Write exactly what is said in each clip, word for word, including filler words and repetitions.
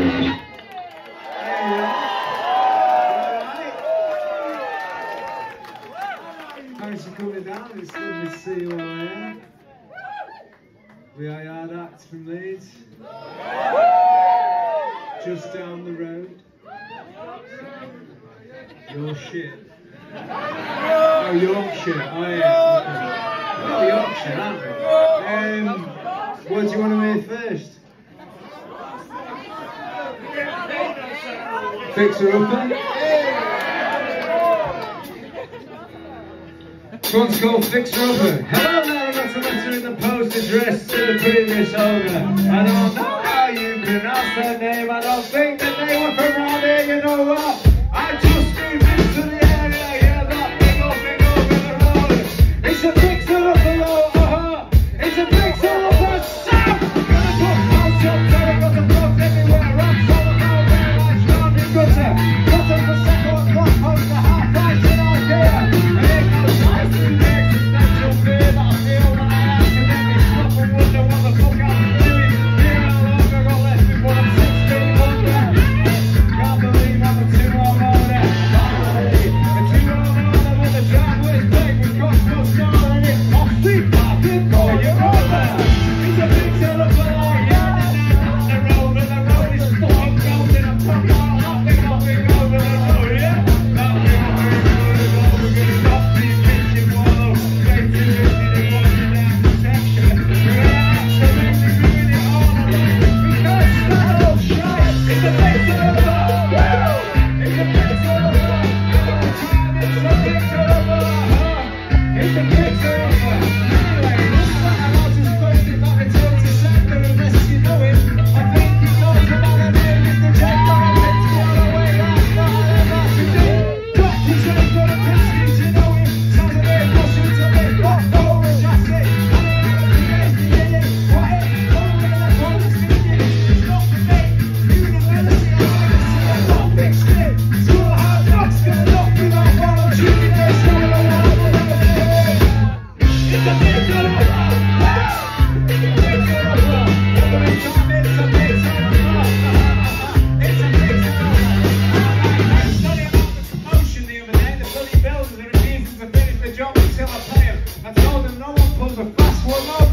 Thanks for coming down, it's lovely to see you all here. We are Yard Act from Leeds. Just down the road. Your shit. Oh, Yorkshire. Oh, yeah. Oh, Yorkshire, aren't we? Um, what do you want to hear first? Fixer Upper? This one's called Fixer Upper. Hello there, I got a letter in the post addressed to the previous owner. I don't know how you pronounce their name, I don't think that they were from around here, you know what? I just moved into the area, yeah, that big old thing over the road. It's a Fixer Upper, oh, uh-huh. It's a Fixer Upper, Sam! Gonna put house up there, got the block everywhere, I'm falling out there like Sean in gutter. Gutter for second, block post to half price in Ikea. And it goes right through the existential fear that I feel when I accidentally stop and wonder what the fuck I'm doing. Here how long I got left before I'm sixteen under. Can't believe I'm a two-row owner. Finally, a two-row owner with a driveway's paved with Costco style in it. Off-street parking for your owner. It's a big sell of a light, yeah. The road and the road is fucking golden. I'm talking about nothing, nothing over the road, yeah. Nothing, nothing over the road. We're gonna stop these bitches wallow. Straight to the city, watching their protection. We're gonna absolutely ruin it all. Because that old shite is a big sell of a light. It's a big sell of a light. It's a big sell of a light. It's a big sell of a light. Anyway, looks like I'm out to first if I return to sender unless you know it. I think he knows about the name is the J Dog. Let's go away last night and that's the day. Got his own got a piece, you know it. Saturday, Russian to me, what for a chassis? I don't know the name, yeah, yeah. What it? Over the phone, speaking. It's not for me. University, I like to see a lot fixed it. School hard knocks, gonna knock me out while I'm shooting there. So I don't know what I'm doing. It's a big sell of a light. It's a big sell of a light. Every time it's a big sell of a light. It's a big sell of a light. I studied about the promotion the other day. The bloody builders are refusing to finish the job until I pay them. I told them no one pulls a fast one on.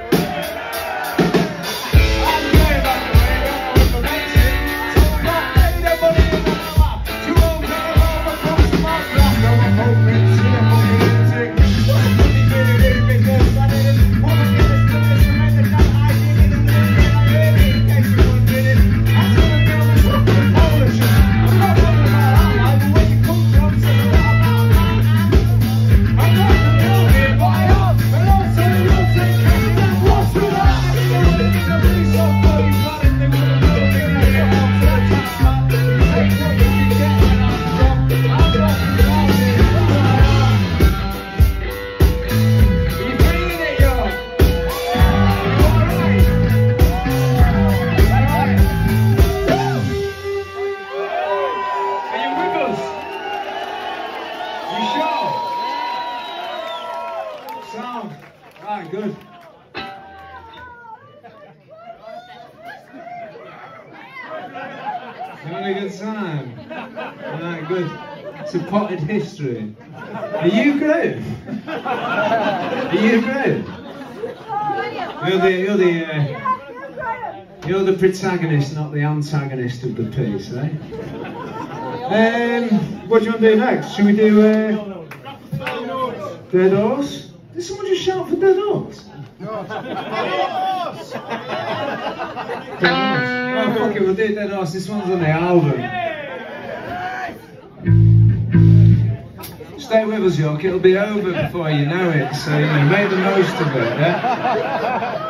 I'm sorry about the way I don't know what the rate's in. So I got paid their money in the lap. Two old men over across the market. So I'm hoping to see a money music. What a bloody good it is because I didn't want to get this to this tremendous that I did it and then I heard it in case you wondered it. I'm gonna build this up with Polish. I'm not talking about that life, but where you come from, so I'm not about that. I'm not the real here, but I am. And also you'll take credit and what's with that? It's a really so cool, you got it, they wanna know the thing that you're on to the top, man. Take what you can get when I'm from. I'm talking about it. Are you bringing it, yo? Are you alright? Alright. Are you with us? You sure? Sound. Right, good. Having a good time. Right, good. It's a potted history. Are you Graham? Are you Graham? You're the, you're the, uh, you're the protagonist, not the antagonist of the piece, eh? Um, what do you want to do next? Should we do uh, Dead Horse? Did someone just shout for Dead Horse? Dead Horse! Oh, fuck it, we'll do Dead Horse. This one's on the album. Stay with us, York. It'll be over before you know it, so you know, make the most of it, yeah?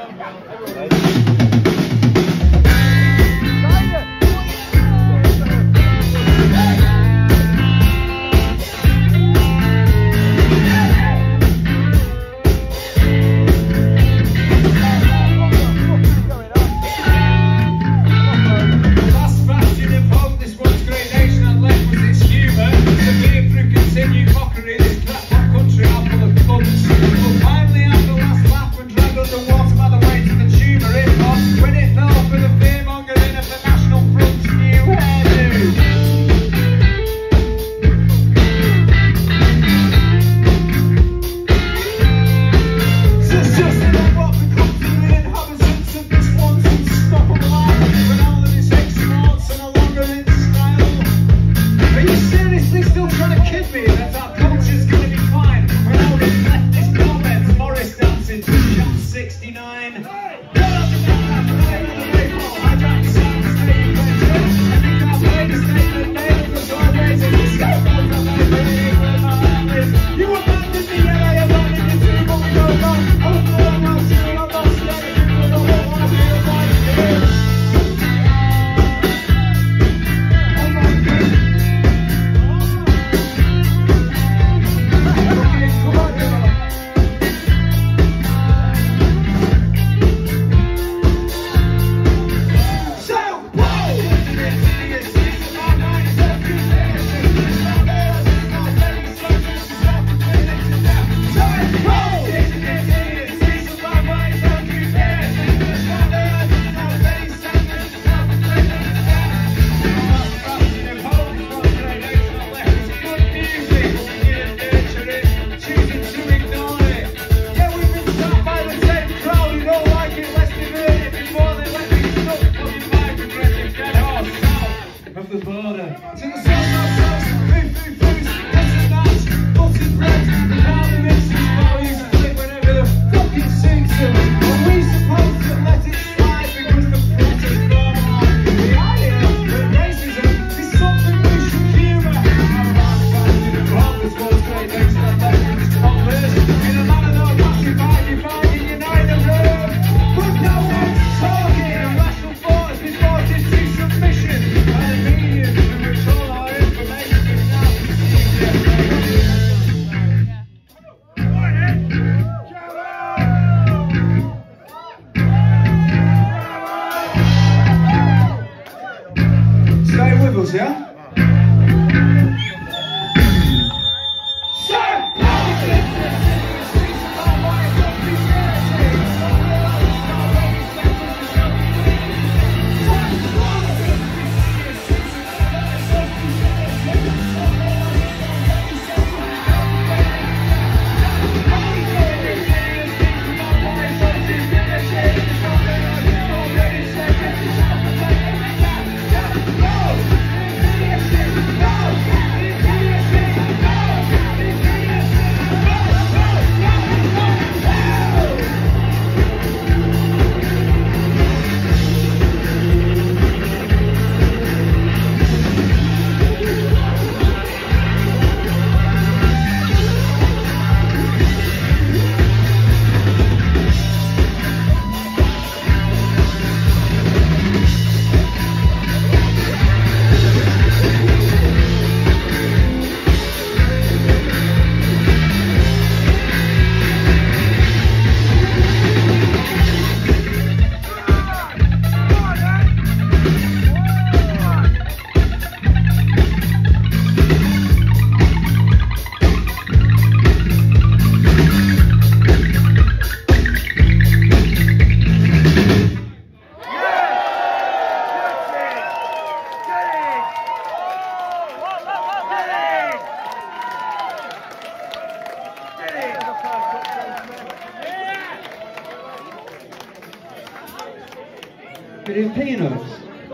Continue mockery, this clap country, I'm full of funds. We'll finally have the last laugh and drag on the wall. the border. To the south, south, south, food, food, foods, this and that, buttered bread, the pound of mixes, values split whenever the fucking suits them. Are we supposed to let it slide because the plot is gone on? The idea that racism is something we should humour. How about the fact that the prophets was straight next to the best of this pompous in a manner that pacified, divided, unite the room. But no one's talking, and rational thought has been brought into submission by the media, to which all our information is now stay with us, yeah? Bit of peanuts.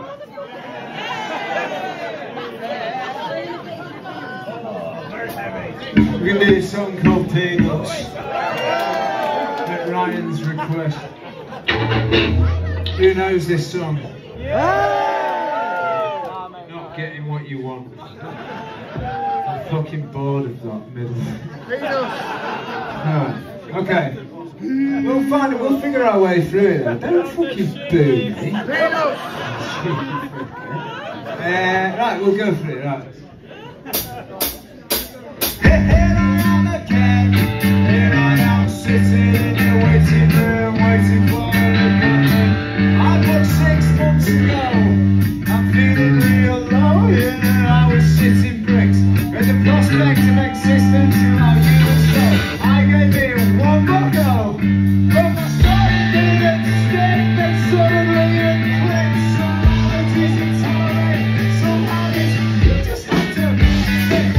We're going to do a song called Peanuts at Ryan's request. Who knows this song? Not getting what you want. I'm fucking bored of that middle. Alright, okay. We'll find it, we'll figure our way through it. Don't fucking boo me. uh, right, we'll go for it, right. Here I am again, here I am sitting in your waiting room, waiting for an appointment. I booked six months ago, I'm feeling real low, yeah, I was shitting bricks, with the prospect of existence, you know, you were so, I gave it one more go, but my story didn't stick, then suddenly it clicked, somehow it isn't tolerated, somehow it's, you just have to stick.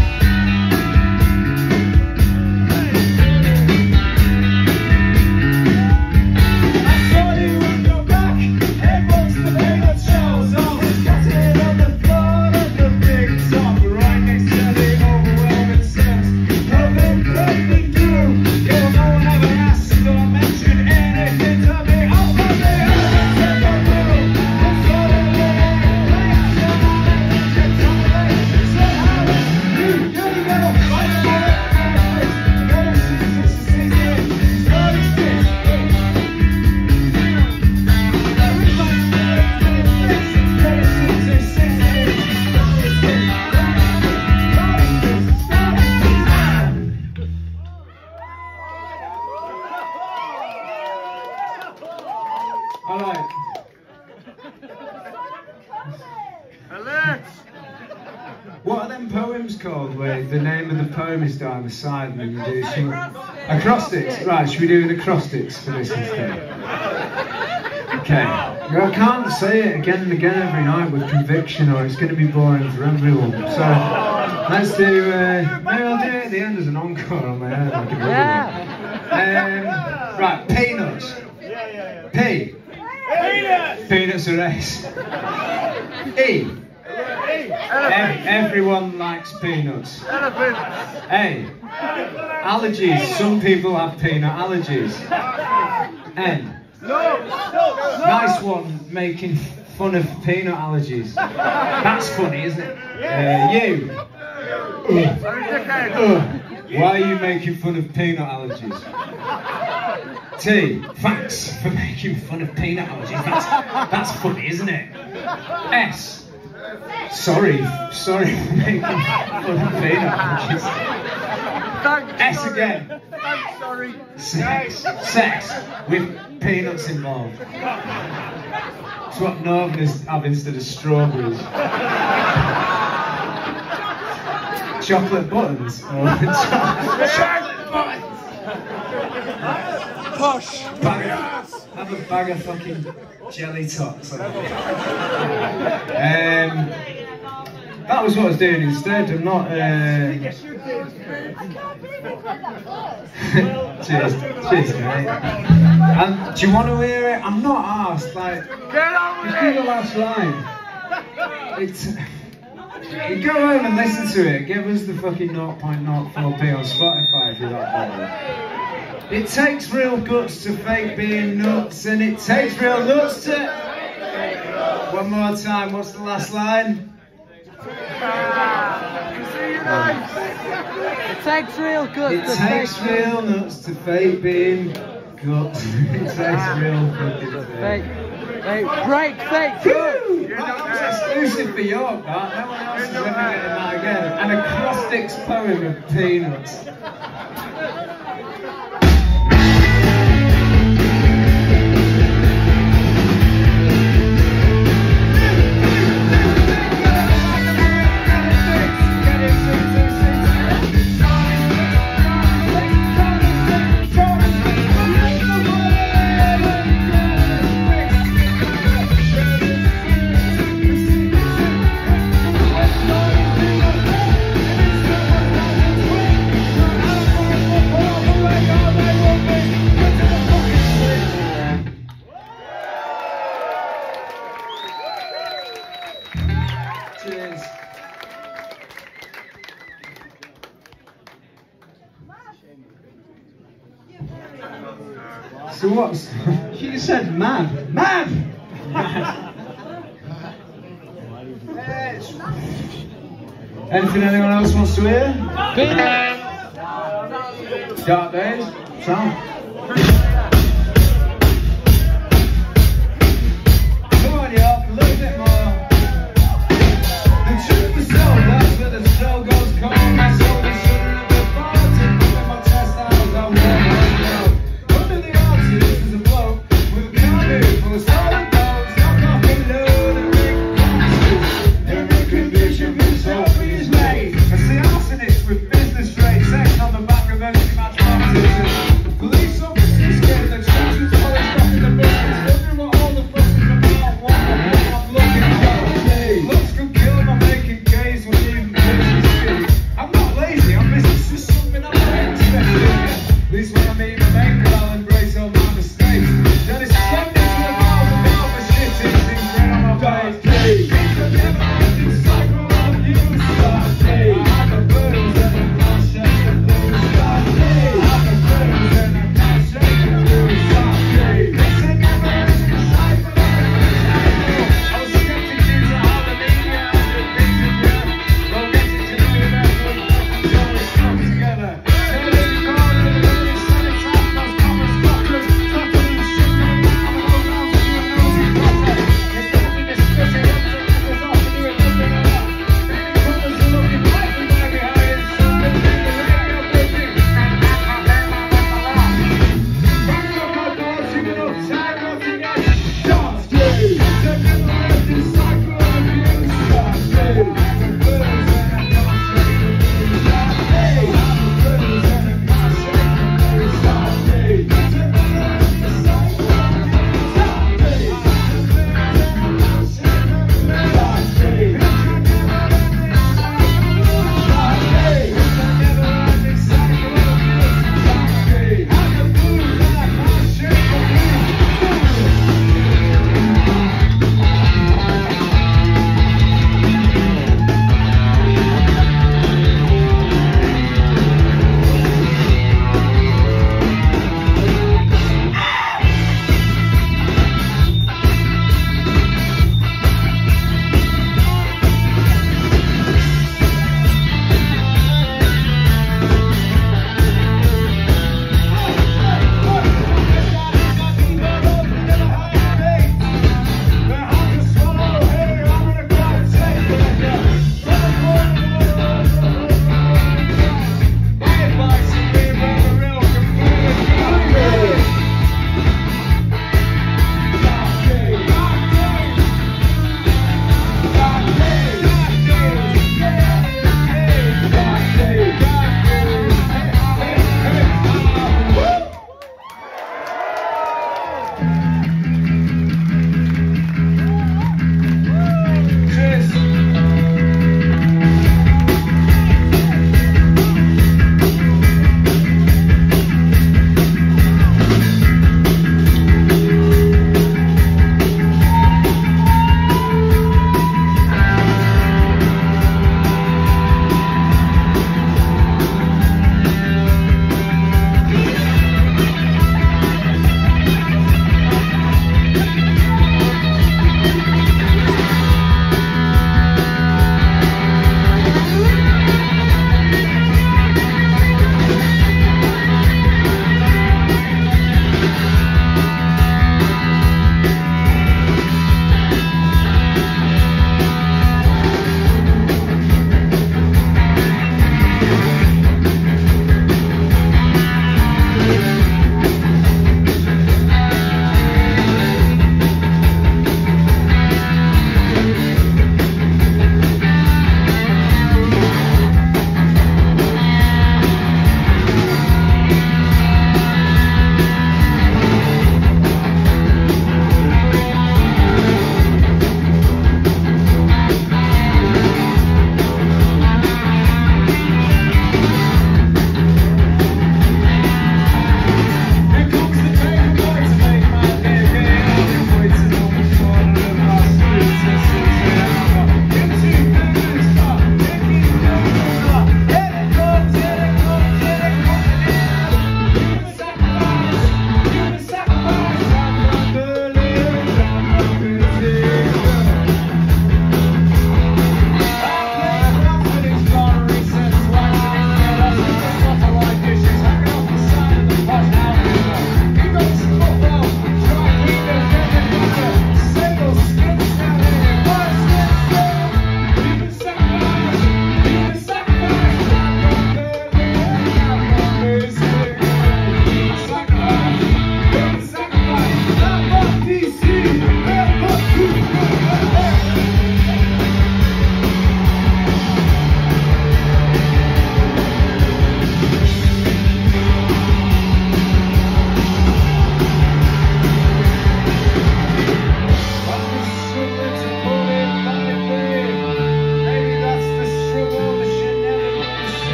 Alright. Alert! What are them poems called where the name of the poem is down the side and then you do some acrostics? Right, should we do an acrostics for this instead? Okay. I can't say it again and again every night with conviction or it's going to be boring for everyone. So let's do, uh, maybe I'll do it at the end as an encore on my head like another one. Um, right, peanuts. P. Peanuts. Peanuts are S. E. Ev everyone likes peanuts. Elephant. A. Allergies. Some people have peanut allergies. N. Nice one, making fun of peanut allergies. That's funny, isn't it? Uh, you. Uh, uh, why are you making fun of peanut allergies? T. Thanks for making fun of peanut allergies. That's, that's funny, isn't it? S. Sorry, sorry for making fun of peanut allergies. S again. I'm sorry. Sex. Sex with peanuts involved. It's what Northerners have instead of strawberries. Chocolate buttons. Oh, chocolate buttons. Push. Bag of, have a bag of fucking jelly tots. Um, that was what I was doing instead. I'm not. Uh... cheers, cheers, mate. And do you want to hear it? I'm not asked. Like, Get on with just do the last line. It's. You go home and listen to it. Give us the fucking zero point zero four p on Spotify if you're not bothered. It takes real guts to fake being nuts, and it takes real nuts to. One more time. What's the last line? It takes real guts It to takes fake real nuts to fake being guts. It takes real fucking fake. fake. Fake. Break fake guts. That was exclusive for York, that. No one else is ever getting that again. An acrostics poem of peanuts. Cheers. So what's... She just said mad. Mad! Mad! Anything anyone else wants to hear? Dark Days? Sam? Come on, y'all, a little bit more. The truth is told, that's where the show goes cold. My soul is shooting at the bar, taking my chest out, I walk around. Under the arches is a bloke with a canoe full of solid bones. I'm not alone and make promises. Every condition is hope is made. I see arsonists with business trade, sex on the back of empty matchboxes. The police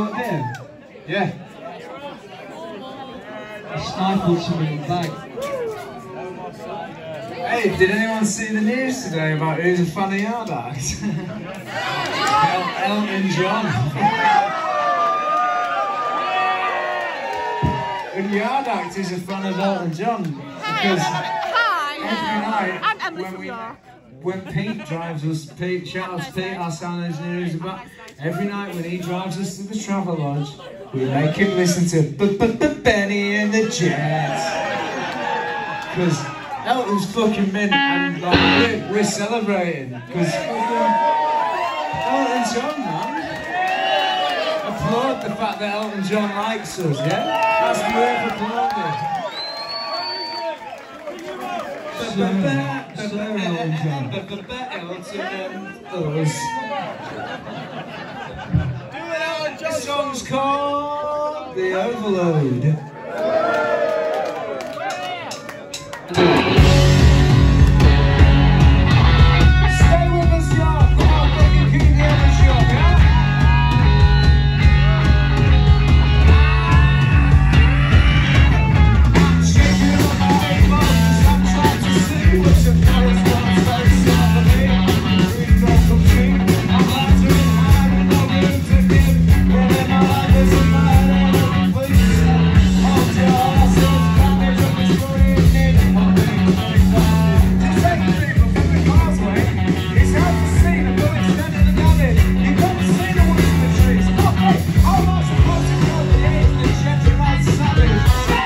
what name? Yeah. I stifled something in the bag. Hey, did anyone see the news today about who's a fan of Yard Act? El Elton John. And Yard Act is a fan of Elton John because every night I'm Emily when, from we, York. when Pete drives us, Pete, shout out to Pete, our sound engineer, who's about every night when he drives us to the Travelodge, we make him listen to B -B -B Benny and the Jets. Because Elton's fucking mint and like, we're, we're celebrating. Because Elton John, man. Applaud the fact that Elton John likes us, yeah? That's worth applauding. So, so Elton John. Elton us. The song's called The Overload. Stay with us, y'all. Come on, baby, keep the energy up, yeah? I'm shaking on my emotions. I'm trying to see what's the first one very soft for me. Dreams don't come true. I'm locked in high with no room to give. Living my life is a night and I'm pleased. Hold your horses, damage up the story you need. One thing very fast. Just take people from the causeway. It's hard to see the full extent of the damage. You can't see the woods in the trees. Okay, how much close to kill the age that gentrified savage?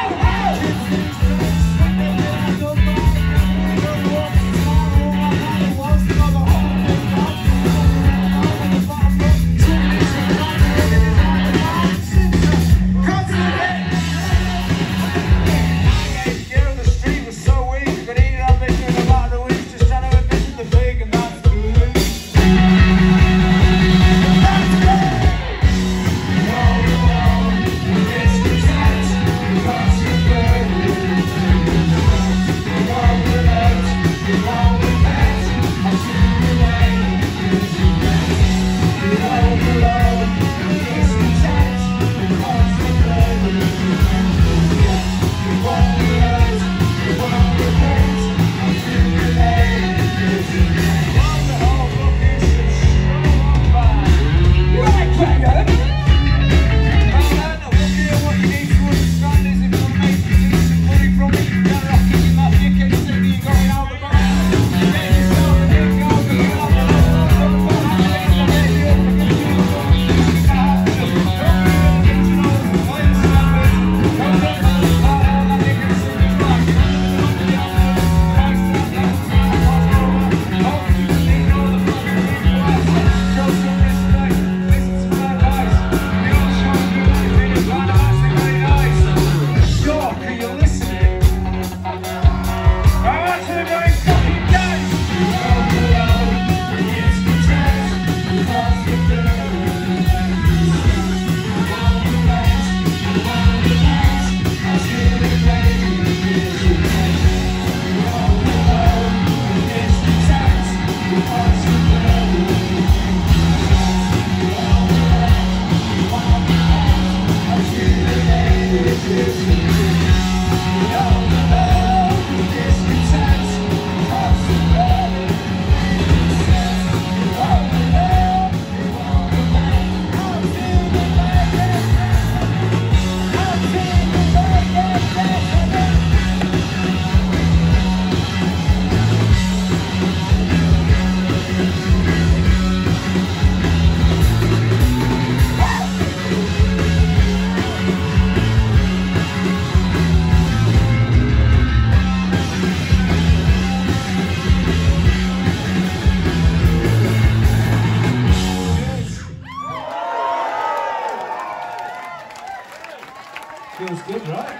Feels good, right?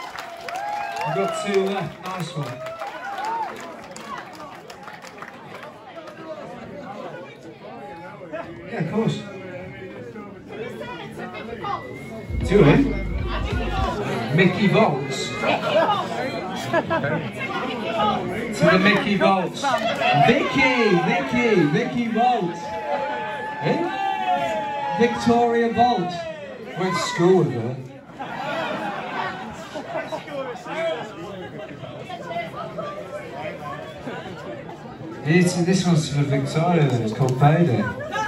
We've got two left. Nice one. Yeah, of course. Two, eh? Mickey Volts. To the Mickey Volts. Vicky, Vicky, Vicky Volt. Eh? Victoria Volt. Went to school with her. It's, this one's for Victoria, then. It's called Payday.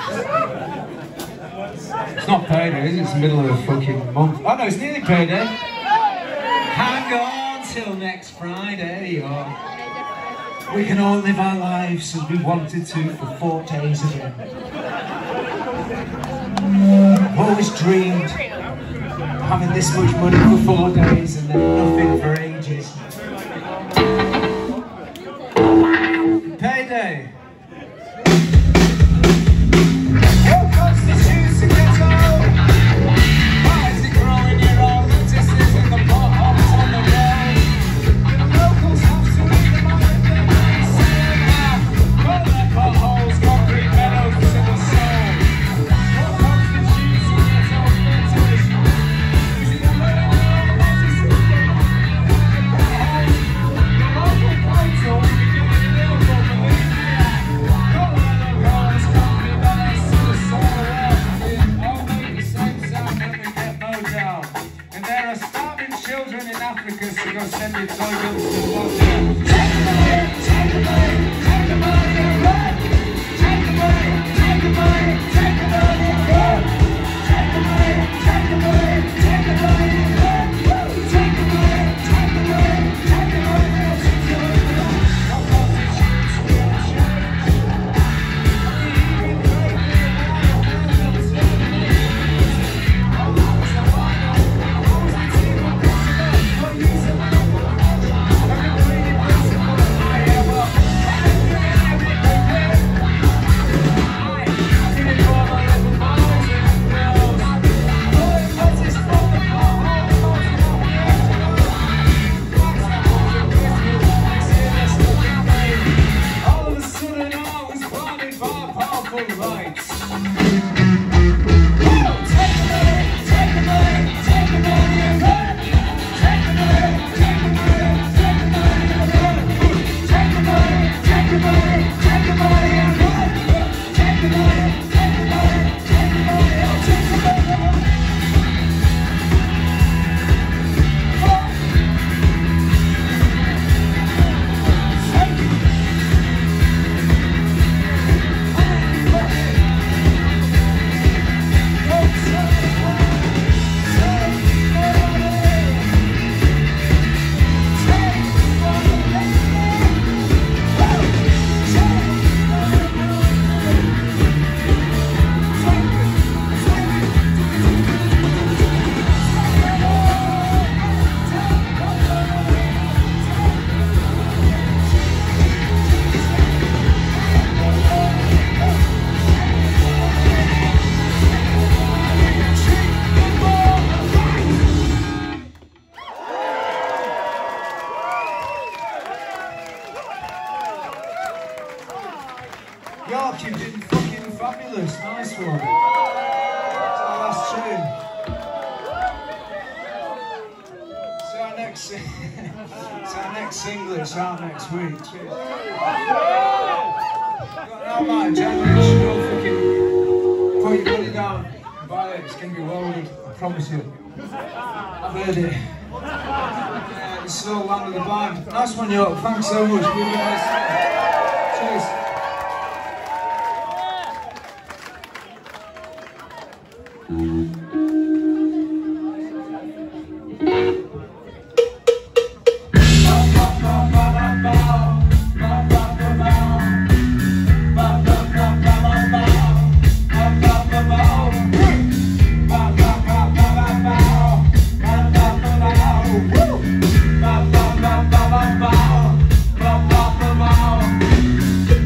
It's not payday, is it? It's the middle of a fucking month. Oh no, it's nearly payday. Hang on till next Friday, or we can all live our lives as we wanted to for four days again. I've always dreamed of having this much money for four days and then nothing for ages. Payday. Children in Africa to go send your toy bills to the water. Take the money, take the money, take the money and run. Take the money, take the money, take the money and run. Take the money, take the money, take the money and run. Take the money, take the money, take the money and run. York, you've been fucking fabulous. Nice one. It's our last tune. It's our next, it's our next single. It's out next week. Cheers. Got an outline, January. You should all fucking put your money down and buy it. It's going to be loaded. I promise you. I've heard it. Yeah, it's still land of the band. Nice one, York. Thanks so much. Really nice. Cheers.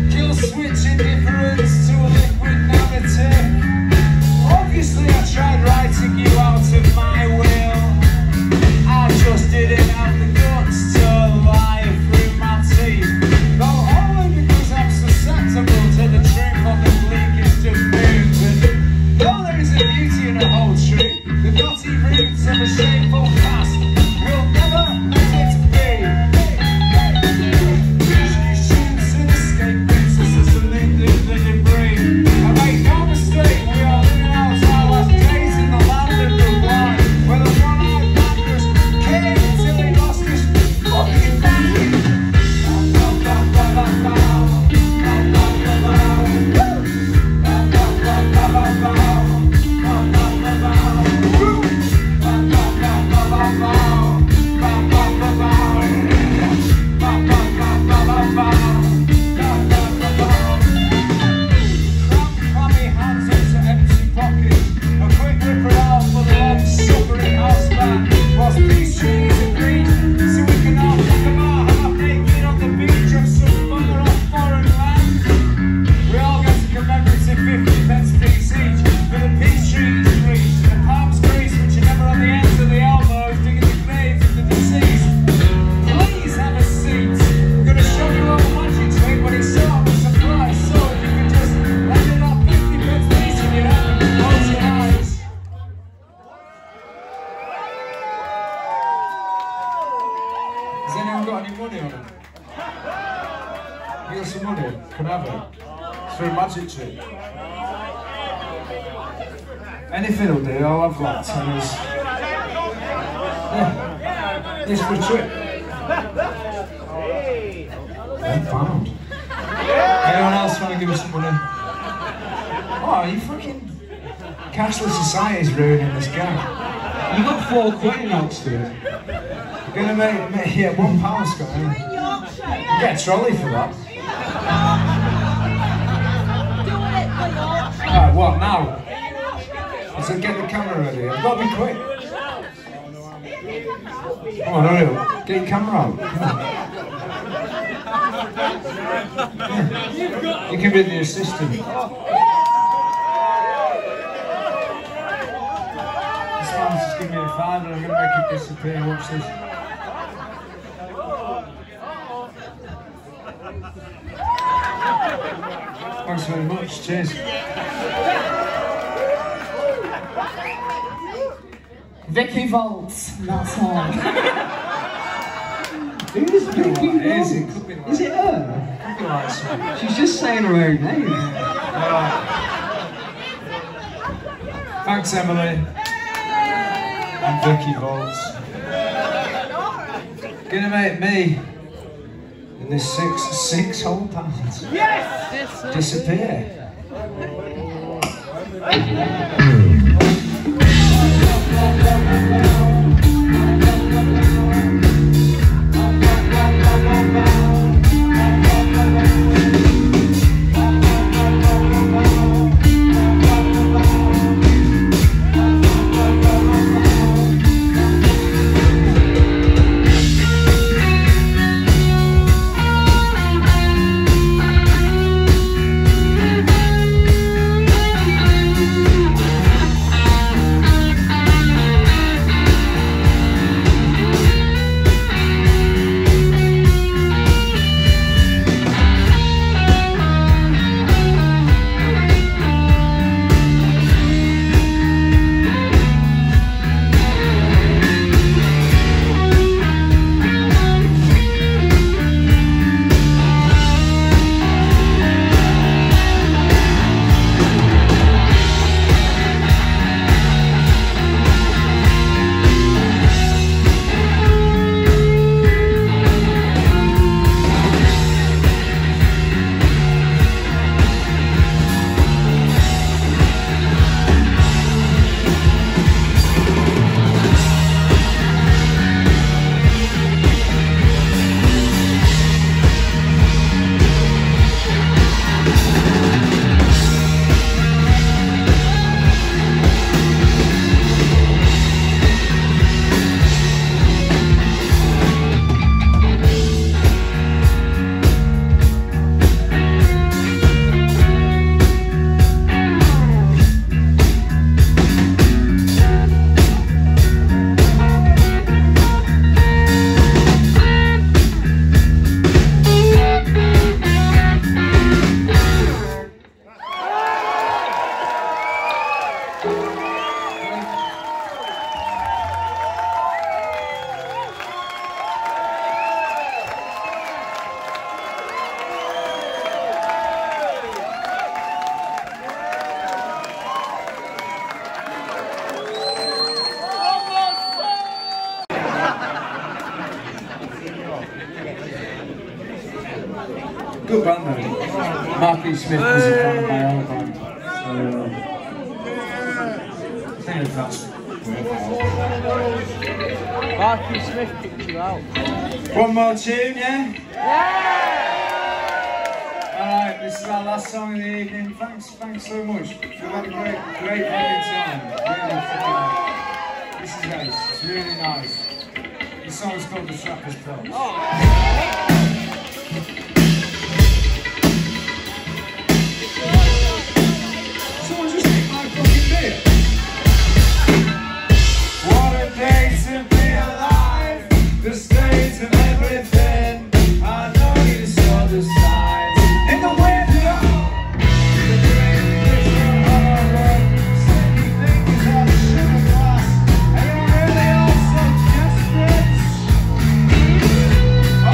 Tried got any money on them? You got some money? Can I have it? It's for a magic trick. Anything will do, I'll have like tenors. Yeah. It's for a trick. One pound. Anyone else want to give us some money? Oh, you fucking... Cashless society's ruining this game. You got four quid in Oxford. You're gonna make, make yeah, one pound, Scott. You get a trolley for that. Alright, what now? I said get the camera ready. I've got to be quick. Come on, hurry up. Get your camera out. Come on. Yeah. You can be the assistant. This man's just give me a five and I'm going to make it disappear. Watch this. Thanks very much. Cheers. Vicky Volts, that's all. Who's Vicky Is Volts? it? Could be like, Is it her? could be like something. She's just saying her own name. Alright. Thanks, Emily. And Vicky Volts. Gonna make me and this six six whole pounds yes! disappear. Good band though. Marky Smith was a fan of my old band. So, I think if that's worthwhile. Marky Smith kicked you out. One more tune, yeah? Yeah! Alright, this is our last song of the evening. Thanks, thanks so much. We've had a great, great fucking time. Really fucking, this is nice. It's really nice. The song's called The Trapper's Cross. Oh. Someone just hit my fucking beer. What a day to be alive. The state of everything. I know you saw the signs in the window. The great vision horror. Sending fingers out of sugar glass. And you're really all so desperate.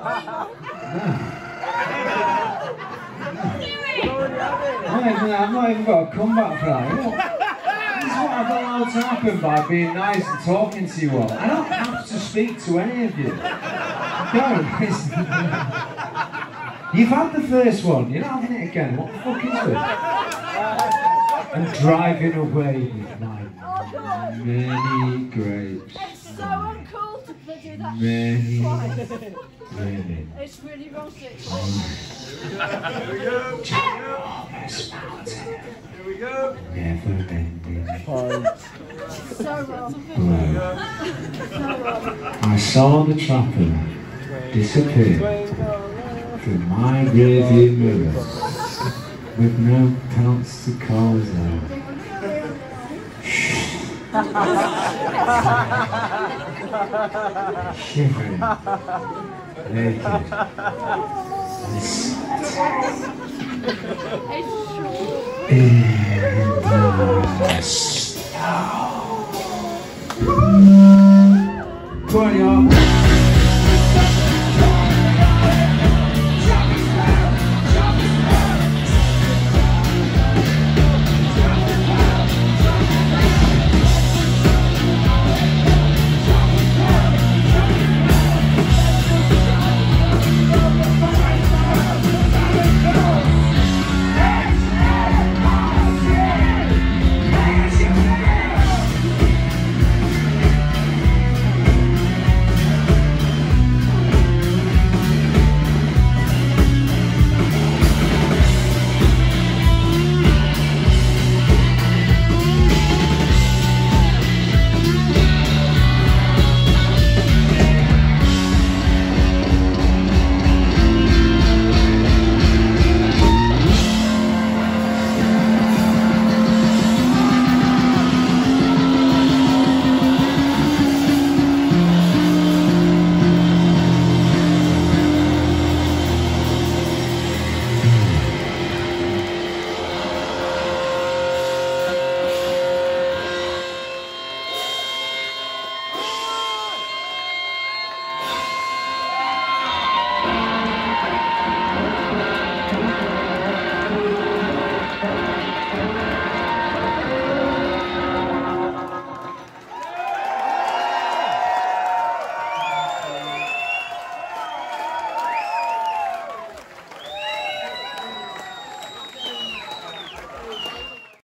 I'm not even, I've not even got a comeback for that. You know, this is what I've allowed to happen by being nice and talking to you all. I don't have to speak to any of you. Don't listen. You've had the first one, you're not having it again. What the fuck is it? I'm driving away with my many grapes. It's so uncool to do that. Many twice. women. It's really romantic. Ginormous mountain. Here we go. Never ending. So wrong. Blow. I saw the trapper disappear from my rearview mirror with no pants to call his own. Shivering, naked, and in the snow. Go on, y'all.